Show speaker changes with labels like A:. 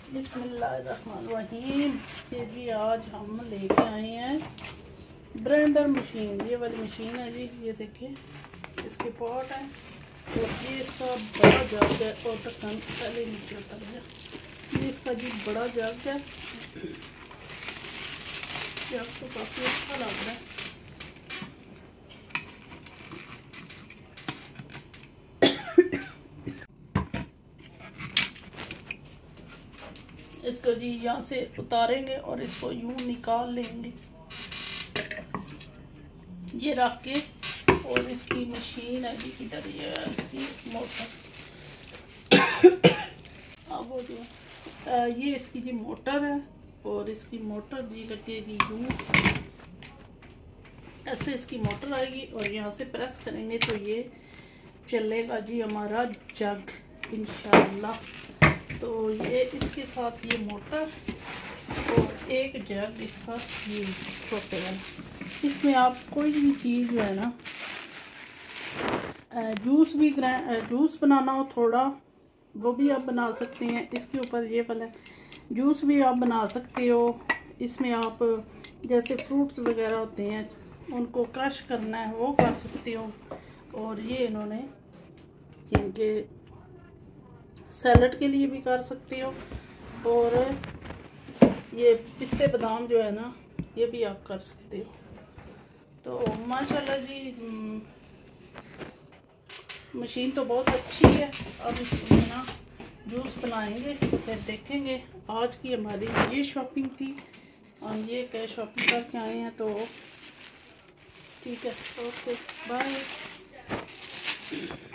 A: बिस्मिल्लाहिर्रहमानिर्रहीम। ये जी आज हम लेके आए हैं ब्लेंडर मशीन। ये वाली मशीन है जी, ये देखिए इसके पॉट है और ये इसका बड़ा जग है और ढक्कन पहले नीचे उतर गया। ये इसका जी बड़ा जग है, जग तो काफ़ी अच्छा लग रहा है। इसको जी यहाँ से उतारेंगे और इसको यूं निकाल लेंगे, ये रख के। और इसकी मशीन है जी, किधर ये है इसकी मोटर। अब वो जो ये इसकी जी मोटर है और इसकी मोटर जी लगेगी यूं, ऐसे इसकी मोटर आएगी और यहाँ से प्रेस करेंगे तो ये चलेगा जी हमारा जग इंशाल्लाह। तो ये इसके साथ ये मोटर और एक जग इसका ये छोटे वाला। इसमें आप कोई भी चीज़ जो है ना, जूस बनाना हो थोड़ा, वो भी आप बना सकते हैं। इसके ऊपर ये वाला जूस भी आप बना सकते हो। इसमें आप जैसे फ्रूट्स वगैरह होते हैं उनको क्रश करना है वो कर सकते हो। और ये इन्होंने इनके सैलड के लिए भी कर सकते हो। और ये पिस्ते बादाम जो है ना, ये भी आप कर सकते हो। तो माशाल्लाह जी मशीन तो बहुत अच्छी है। अब इसमें ना जूस बनाएंगे, फिर देखेंगे। आज की हमारी ये शॉपिंग थी, हम ये क्या शॉपिंग करके आए हैं। तो ठीक है, ओके बाय।